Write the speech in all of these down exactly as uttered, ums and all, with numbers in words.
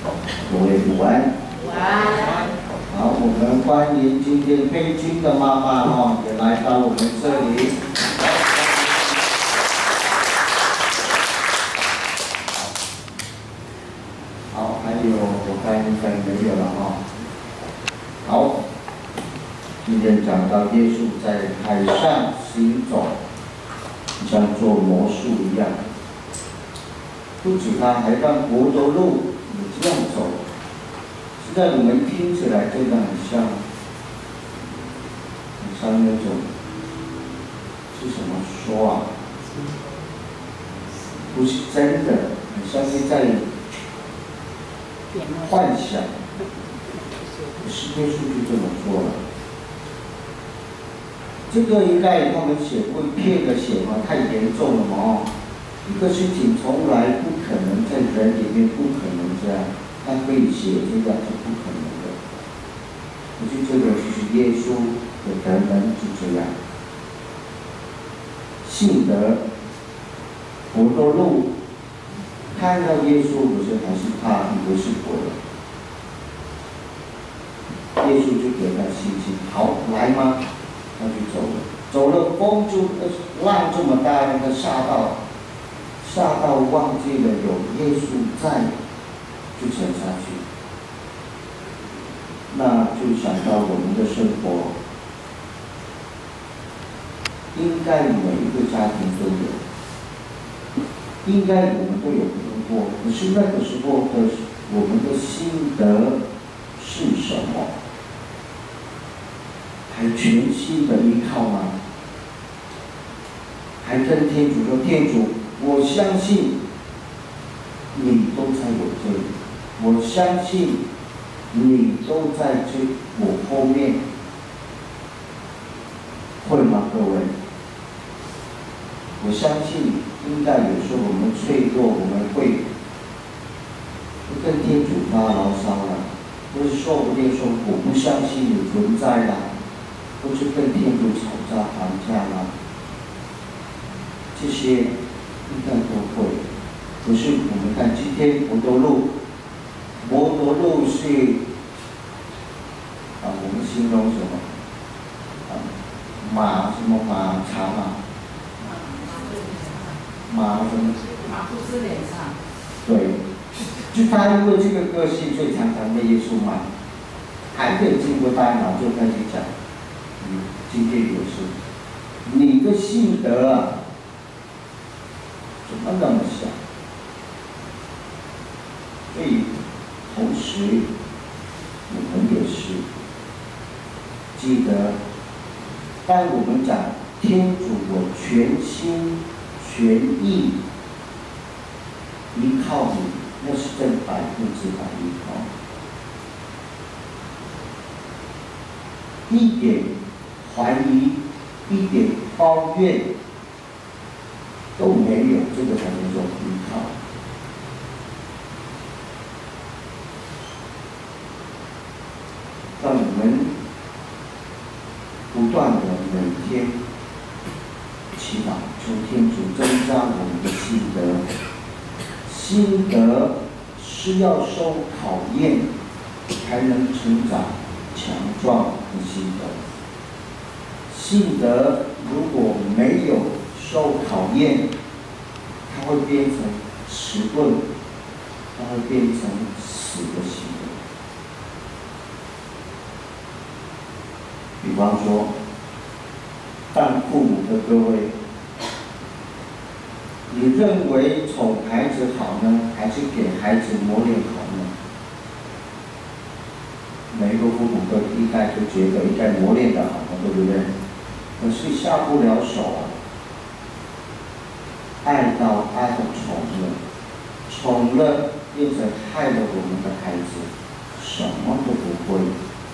各位午安。 午安。 好，我们欢迎今天佩君的妈妈哦，也来到我们这里。好，还有我看应该没有了哈、哦。好，今天讲到耶稣在海上行走，像做魔术一样。不止他，还让伯多禄也这样走。实在我们听起来真的很像，很像那种是什么说啊？不是真的，很像是在幻想。可是耶稣就这么做了。这个应该他们写过骗的写嘛，太严重了嘛哦。一个事情从来不可能在人里面不可能这样，他可以写这样是不可能的。可是这个就是耶稣的人们就这样。信德伯多禄看到耶稣，可是还是怕，以为是鬼。耶稣就给他信心，好来吗？他就走了，走了风就浪这么大，让他吓到。吓到忘记了有耶稣在，就沉下去。那就想到我们的生活，应该每一个家庭都有，应该我们都有听过。可是那个时候的我们的心得是什么？还全心的依靠吗？还跟天主说：“天主。”我相信你都在我这里，我相信你都在这我后面，会吗，各位？我相信应该有时候我们脆弱，我们会会跟天主发牢骚了，或是说不定说我不相信你存在了，或是跟天主吵架还价了，这些。应该都会，可是我们看今天伯多禄，伯多禄是啊，我们形容什么？啊，马什么马长啊？马什么？ 马不知脸上。 对，就他因为这个个性，所以常常被耶稣骂。还没有经过大脑就开始讲，嗯，今天有事，你的性德啊。怎么那么想？所以，同时，我们也是记得，当我们讲天主，我全心全意依靠你，那是真百分之百依靠，一点怀疑，一点抱怨。都没有，这个才能说依靠。让我们不断的每天祈祷，求天主增加我们的心德。心德是要受考验，才能成长强壮的心德。心德如果没有受考验，它会变成迟钝，它会变成死的行为。比方说，当父母的各位，你认为宠孩子好呢，还是给孩子磨练好呢？每一个父母都应该都觉得应该磨练的好，对不对？可是下不了手啊。爱到爱的宠了，宠了变成害了我们的孩子，什么都不会。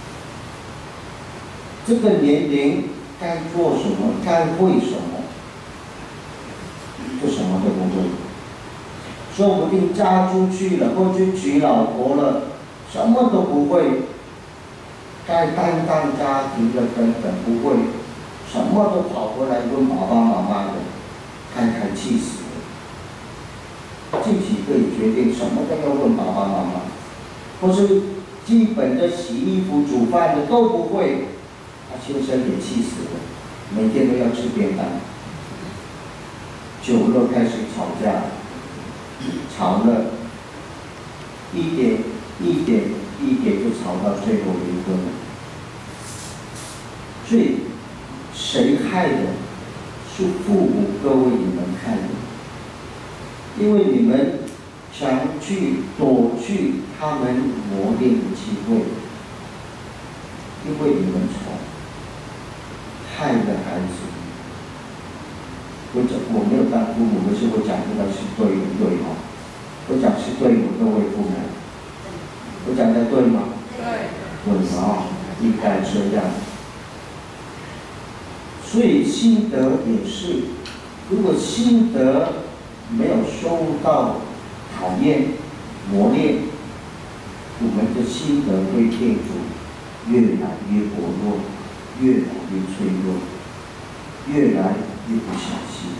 这个年龄该做什么，该会什么，就什么都不会。说不定嫁出去了，或去娶老婆了，什么都不会。该担当家庭的根本不会，什么都跑过来问爸爸妈妈的。太太气死了，自己可以决定，什么都要问爸爸妈妈。 或是基本的洗衣服、煮饭的都不会，他先生也气死了，每天都要吃便当。酒肉开始吵架，吵了，一点一点一点就吵到最后离婚了。所以谁害的？是父母各位你们害的，因为你们想去躲去他们磨练的机会，因为你们宠害了孩子。我讲我没有当父母，可是我讲这个是对不对哦？我讲是对的，各位父母，我讲的对吗？ 对。 对啊，应该这样。所以心得也是，如果心得没有受到考验、磨练，我们的心得对天主越来越薄弱，越来越脆弱，越来越不相信。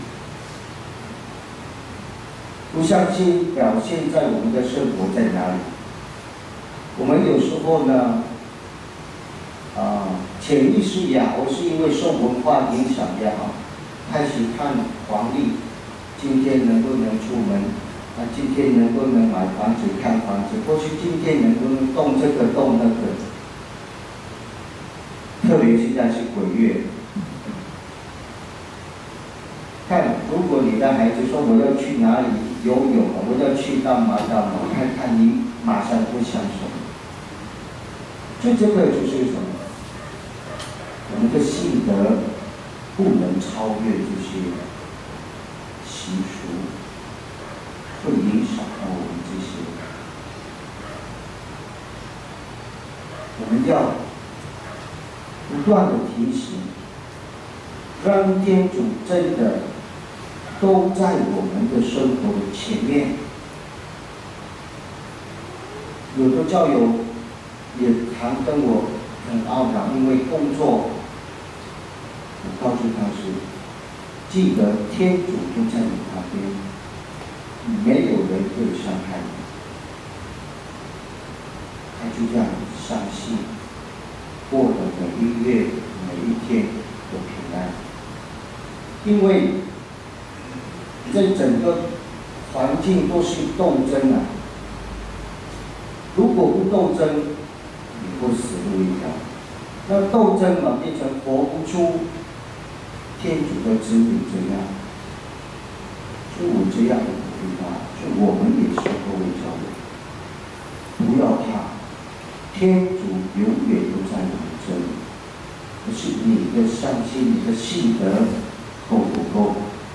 不相信表现在我们的生活在哪里？我们有时候呢，啊，潜意识也好，是因为受文化影响也好，开始看黄历，今天能不能出门？啊，今天能不能买房子、看房子？或是今天能不能动这个、动那个？特别现在是鬼月，看，如果你的孩子说我要去哪里游泳，我要去干嘛干嘛，看看你马上会想什么？就这个就是什么？我们的性德不能超越这些习俗，会影响到我们这些。我们要不断的提醒，让天主真的都在我们的生活的前面。有的教友也常跟我很懊恼，因为工作。我告诉他是，记得天主就在你旁边，没有人会伤害你。他就这样相信，过了每一月、每一天都平安。因为这整个环境都是斗争啊，如果不斗争，你会死路一条。那斗争嘛，变成活不出天主的子女这样，所以我这样的鼓励他，所以我们也是各位教友，不要怕，天主永远都在我们这里，可是你的相信、你的信德够不够？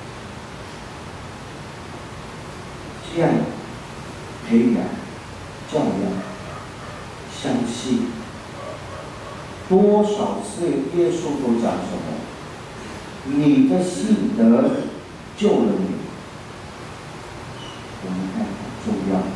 这样培养、教养、相信，多少次耶稣都讲什么？你的信德救了你，我们看很重要。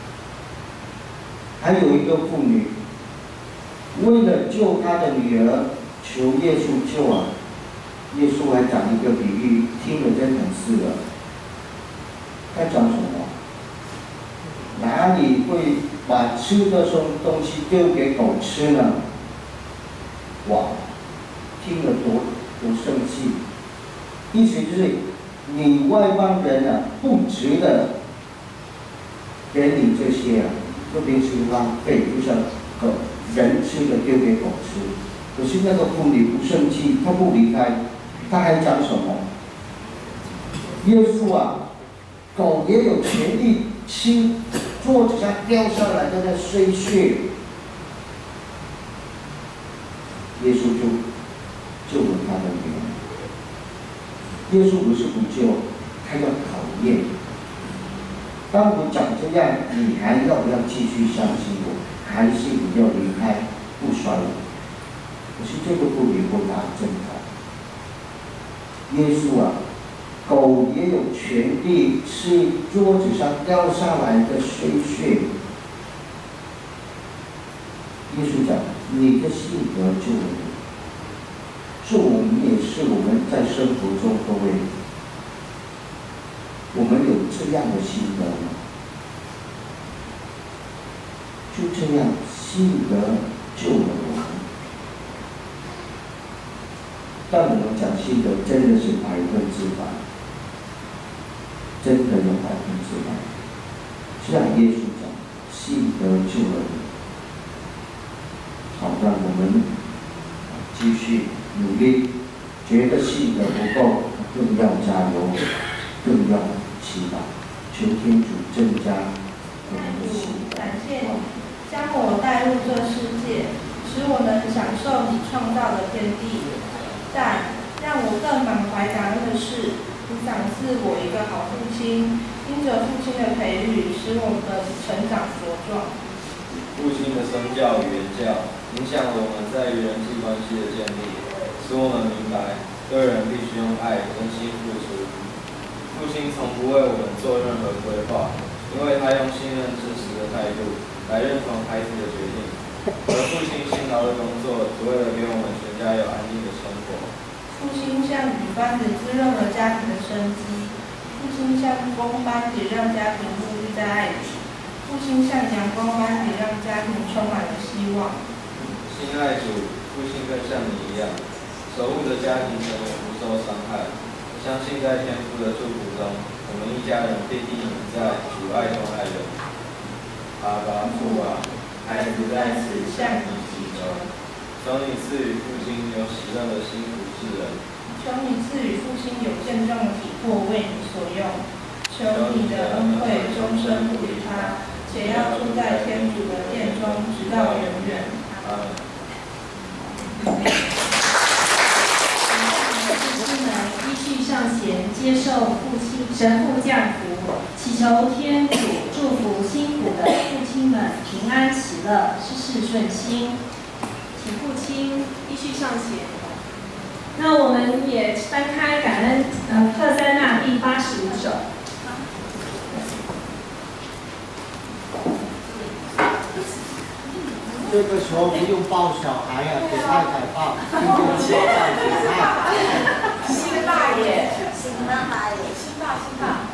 还有一个妇女，为了救她的女儿，求耶稣救啊！耶稣还讲一个比喻，听了真很刺耳。他讲什么？哪里会把吃的东西丢给狗吃呢？哇，听了多多生气。意思就是你外邦人啊，不值得给你这些啊，特别是浪费，就像狗人吃的丢给狗吃。可是那个妇女不生气，她不离开，她还讲什么？耶稣啊，狗也有权利吃桌子上掉下来的那碎屑。耶稣就救了他的女儿。耶稣不是不救，他要考验。当我讲这样，你还要不要继续相信我？还是你要离开，不甩我？可是这个妇女回答真好。耶稣啊，狗也有权利吃桌子上掉下来的碎屑。耶稣讲，你的性格救了你。所以我们也是我们在生活中，各位，我们有这样的心得吗？ 就这样，信德救了我们。但我们讲信德，真的是百分之百，真的有百分之百。就像耶稣讲，信德救了你。好，让我们继续努力。觉得信德不够，更要加油，更要祈祷，求天主增加我们的信德。 感谢你将我带入这世界，使我能享受你创造的天地。但让我更满怀感恩的是，你赏赐我一个好父亲，因着父亲的培育，使我的成长茁壮。 父亲的身教与言教，影响了我们在与人际关系的建立，使我们明白对人必须用爱真心付出。父亲从不为我们做任何规划，因为他用信任支持的态度来认同孩子的决定。而父亲辛劳的工作，只为了给我们全家有安定的生活。 父亲像雨般的滋润了家庭的生机，父亲像风般的让家庭沐浴在爱里，父亲像阳光般的让家庭充满了希望。 亲爱主，父亲更像你一样，守护着家庭成员不受伤害。相信在天父的祝福中，我们一家人必定在主爱中爱人。阿爸父啊，孩子在此向你祈求，求你赐予父亲有喜乐的心服侍人， 求你赐予父亲有健壮的体魄为你所用，求你的恩惠终身不离他，且要住在天主的殿中，直到永远。 阿门。 父亲们依序上前接受父亲神父降福，祈求天主祝福辛苦的父亲们平安喜乐，事事顺心。请父亲依序上前。那我们也翻开感恩呃特三那第八十五首。 这个时候不用抱小孩呀、啊，给太太抱，今天抱抱给太太。 辛大爷， 辛大爷， 辛大辛大。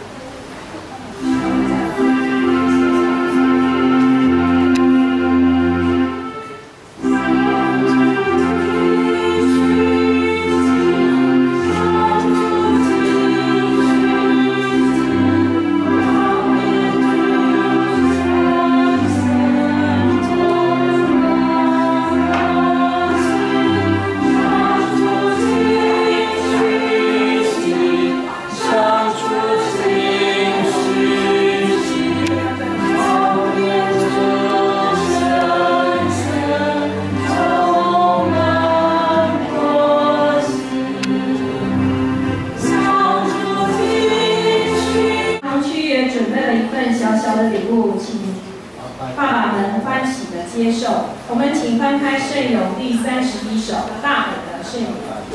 接受，我们请翻开圣咏第三十一首大本的圣咏。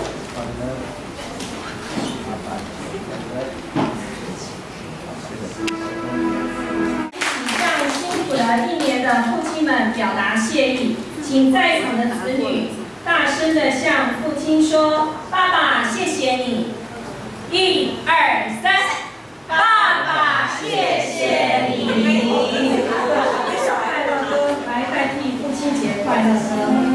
请向辛苦了一年的父亲们表达谢意，请在场的子女大声的向父亲说：“爸爸，谢谢你！”一二三，爸爸，谢谢你！来代替父亲节快乐歌。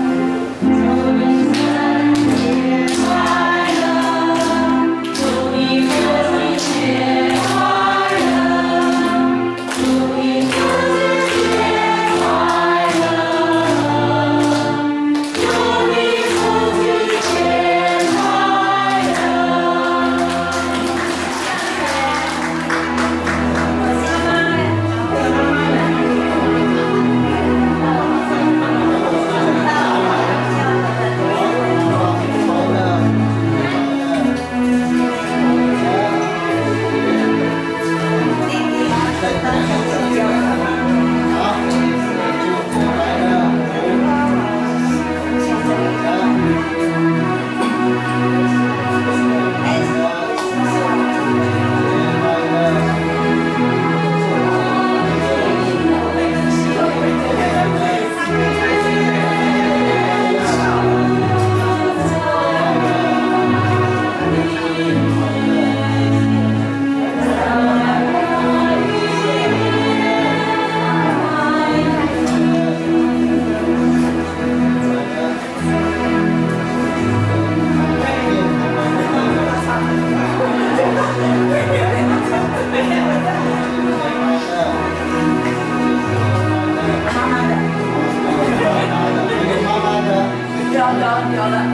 我有了。